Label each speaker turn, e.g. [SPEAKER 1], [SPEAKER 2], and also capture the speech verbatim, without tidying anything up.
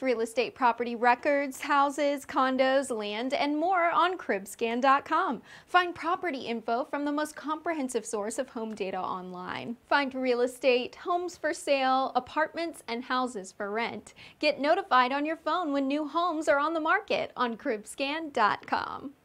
[SPEAKER 1] real estate property records, houses, condos, land, and more on crib scan dot com. Find property info from the most comprehensive source of home data online. Find real estate, homes for sale, apartments, and houses for rent. Get notified on your phone when new homes are on the market on crib scan dot com.